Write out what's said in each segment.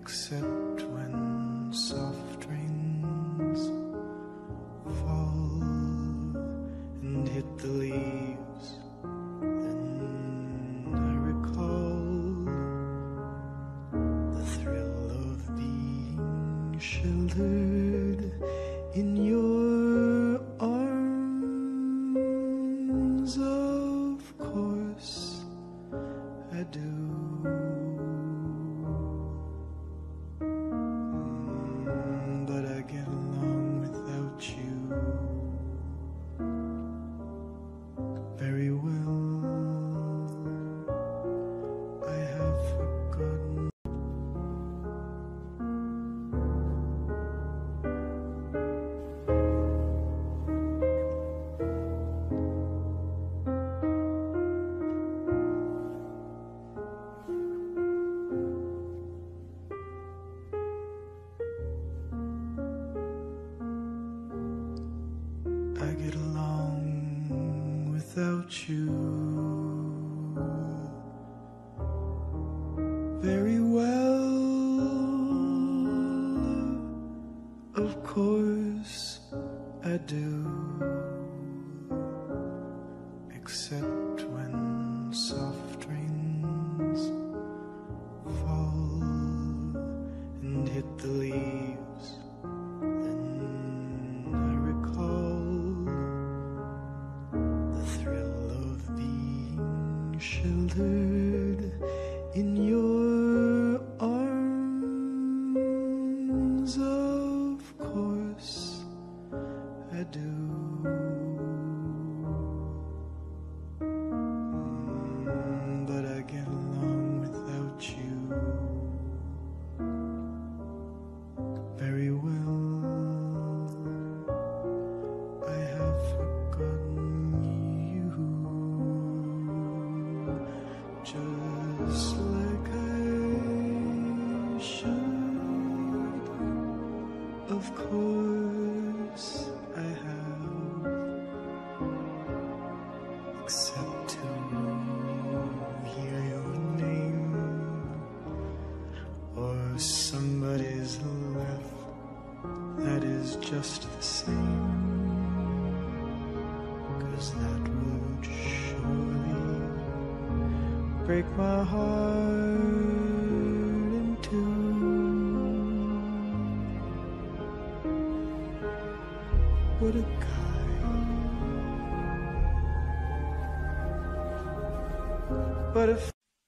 except when soft rains fall and hit the leaves. Then I recall the thrill of being sheltered in your arms. Of course I do. But I get along without you very well. I have forgotten. I get along without you very well. Of course I do, except when soft rains fall and hit the leaves. Then I recall the thrill of being sheltered in your arms. Of course I do. But I get along without you very well. I have forgotten you, just like I should. Of course I have, except to hear your name or somebody's laugh that is just the same, 'cause that would surely break my heart in two. What a guy. But if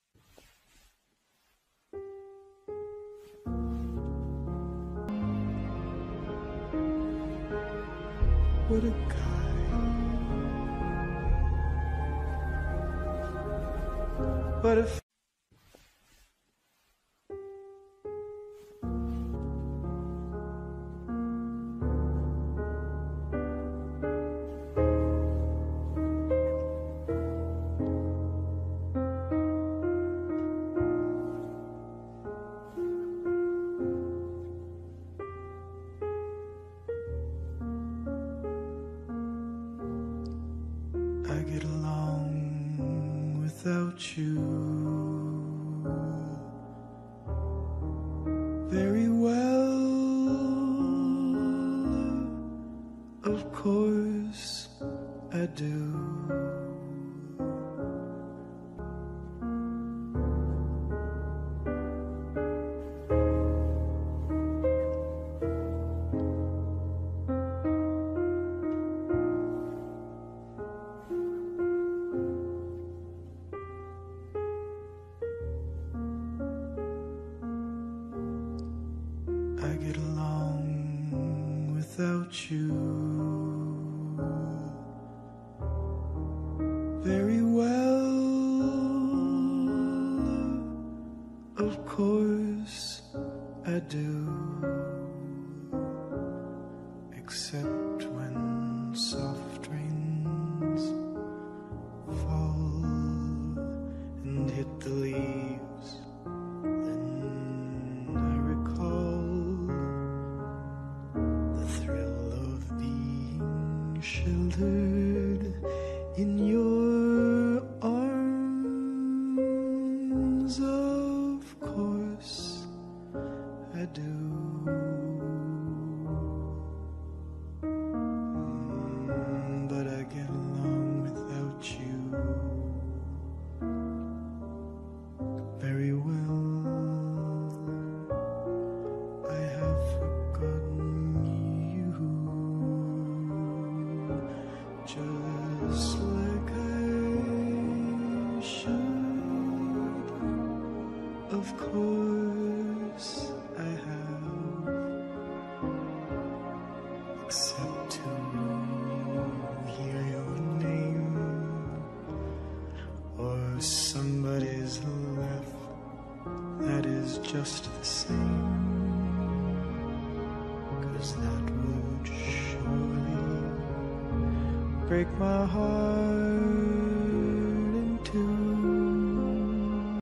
what a guy. But if I get along without you very well. Of course I do. I get along without you very well. Of course I do, except when soft rains fall and hit the leaves. Then I recall the thrill of being sheltered in your arms. Of course I do. But I get along without you very well. I have forgotten you, just like I should. Of course I have, except to hear your name or somebody's laugh that is just the same, 'cause that would surely break my heart.